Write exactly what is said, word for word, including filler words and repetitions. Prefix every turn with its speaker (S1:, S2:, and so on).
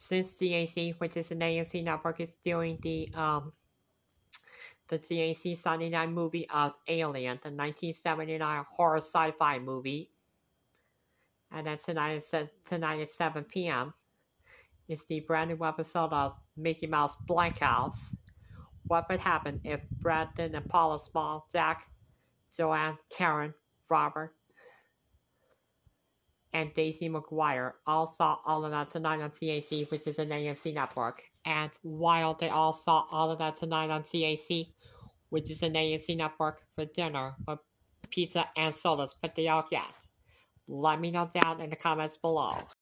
S1: since C A C, which is an A M C network, is doing the um the C A C Sunday night movie of Alien, the nineteen seventy-nine horror sci-fi movie. And then tonight at, tonight at seven p.m. is the brand new episode of Mickey Mouse Blank House. What would happen if Brendon and Paula Small, Jack, Joanne, Karen, Robert, and Daisy McGuire all saw all of that tonight on C A C, which is an A M C network. And while they all saw all of that tonight on C A C, which is an A M C network, for dinner with pizza and sodas, but they all get. Let me know down in the comments below.